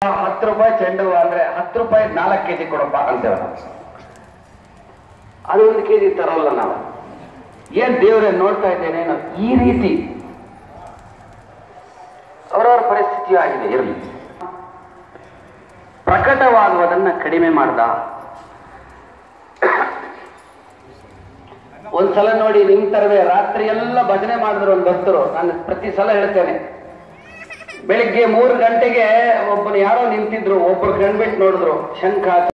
10 ರೂಪಾಯಿ ಚೆಂಡು ಅಂದ್ರೆ 10 ರೂಪಾಯಿ 4 ಕೆಜಿ ಕೊಡಪ್ಪ ಅಂತೇವೆ ನಾವು. ಅದು 1 ಕೆಜಿ ತರೋಲ್ಲ ನಾವು. ಏನ್ ದೇವರೇ ನೋಡ್ತಾ ಇದ್ದೇನೆ ನಾವು. ಈ ರೀತಿ ಅವರವರ ಪರಿಸ್ಥಿತಿಯೂ ಆಗಿದೆ. ಇರಲಿ, ಪ್ರಕಟವಾಗುವುದನ್ನ ಕಡಿಮೆ ಮಾಡ್ದ. ಒಂದ್ಸಲ ನೋಡಿ, ನಿಮ್ ತರವೇ ರಾತ್ರಿ ಎಲ್ಲ ಭಜನೆ ಮಾಡಿದ್ರು ಒಂದು ಭಕ್ತರು. ನಾನು ಪ್ರತಿ ಸಲ ಹೇಳ್ತೇನೆ, ಬೆಳಿಗ್ಗೆ 3 ಗಂಟೆಗೆ ಒಬ್ಬನು ಯಾರೋ ನಿಂತಿದ್ರು, ಒಬ್ಬರು ಕಣ್ಬಿಟ್ಟು ನೋಡಿದ್ರು, ಶಂಖ